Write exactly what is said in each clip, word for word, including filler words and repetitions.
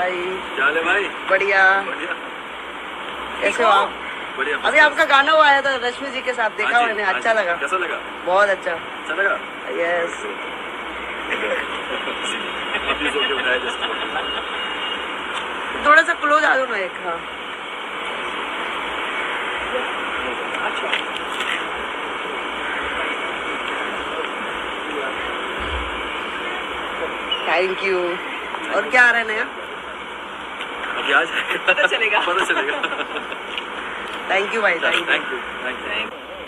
भाई। क्या हाल है भाई? बढ़िया। बढ़िया। कैसे हो आप? बढ़िया। अभी आपका गाना हुआ आया था रश्मि जी के साथ, देखा मैंने, अच्छा लगा। कैसा लगा? बहुत अच्छा। अच्छा लगा? यस। थोड़ा सा क्लोज आ दो ना एक। हाँ थैंक यू। और क्या आ रहा है नया? अभी आज पता चलेगा। पता चलेगा। थैंक यू भाई। Thank you thank you.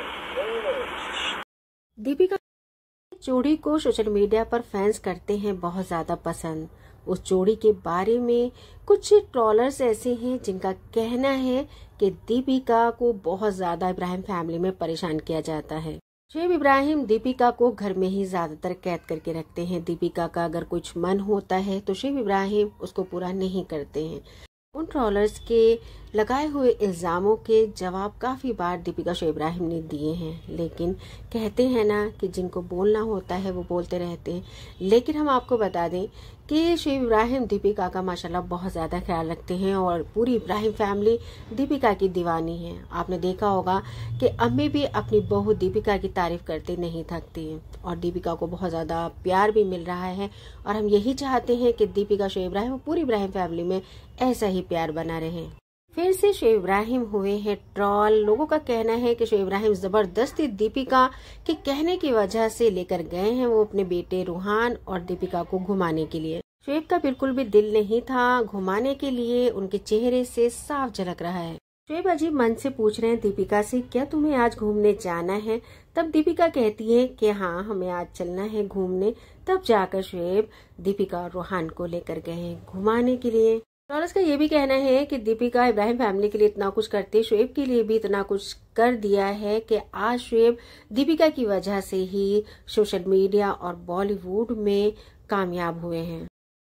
Deepika जोड़ी को सोशल मीडिया पर फैंस करते हैं बहुत ज्यादा पसंद। उस जोड़ी के बारे में कुछ ट्रोलर्स ऐसे हैं जिनका कहना है कि दीपिका को बहुत ज्यादा इब्राहिम फैमिली में परेशान किया जाता है। शोएब इब्राहिम दीपिका को घर में ही ज्यादातर कैद करके रखते हैं। दीपिका का अगर कुछ मन होता है तो शोएब इब्राहिम उसको पूरा नहीं करते हैं। उन ट्रोलर्स के लगाए हुए इल्जामों के जवाब काफी बार दीपिका शोएब इब्राहिम ने दिए हैं, लेकिन कहते हैं ना कि जिनको बोलना होता है वो बोलते रहते हैं। लेकिन हम आपको बता दें कि शोएब इब्राहिम दीपिका का माशाल्लाह बहुत ज्यादा ख्याल रखते हैं और पूरी इब्राहिम फैमिली दीपिका की दीवानी है। आपने देखा होगा कि अम्मी भी अपनी बहू दीपिका की तारीफ करते नहीं थकती हैं और दीपिका को बहुत ज्यादा प्यार भी मिल रहा है और हम यही चाहते हैं कि दीपिका शोएब इब्राहिम और पूरी इब्राहिम फैमिली में ऐसा ही प्यार बना रहे। फिर से शोएब इब्राहिम हुए हैं ट्रॉल। लोगों का कहना है कि शोएब इब्राहिम जबरदस्ती दीपिका के कहने की वजह से लेकर गए हैं वो अपने बेटे रूहान और दीपिका को घुमाने के लिए। शोएब का बिल्कुल भी दिल नहीं था घुमाने के लिए, उनके चेहरे से साफ झलक रहा है। शोएब अजीब मन से पूछ रहे हैं दीपिका से, क्या तुम्हें आज घूमने जाना है? तब दीपिका कहती है कि हाँ हमें आज चलना है घूमने। तब जाकर शोएब दीपिका और रूहान को लेकर गए घुमाने के लिए। ट्रोलर्स का ये भी कहना है कि दीपिका इब्राहिम फैमिली के लिए इतना कुछ करती है, शोएब के लिए भी इतना कुछ कर दिया है कि आज शोएब दीपिका की वजह से ही सोशल मीडिया और बॉलीवुड में कामयाब हुए हैं।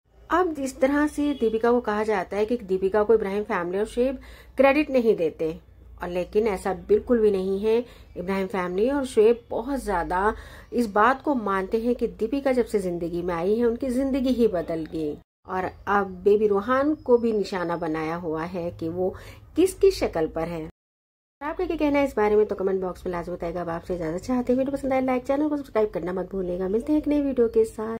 अब जिस तरह से दीपिका को कहा जाता है कि दीपिका को इब्राहिम फैमिली और शोएब क्रेडिट नहीं देते, और लेकिन ऐसा बिल्कुल भी नहीं है। इब्राहिम फैमिली और शोएब बहुत ज्यादा इस बात को मानते हैं कि दीपिका जब से जिंदगी में आई है उनकी जिंदगी ही बदल गई और अब बेबी रूहान को भी निशाना बनाया हुआ है कि वो किसकी शक्ल पर है। आपका क्या कहना है इस बारे में तो कमेंट बॉक्स में लाजमी बताएगा। आप आपसे इजाजत चाहते हैं, वीडियो पसंद आए लाइक, चैनल को सब्सक्राइब करना मत भूलिएगा। मिलते हैं एक नई वीडियो के साथ।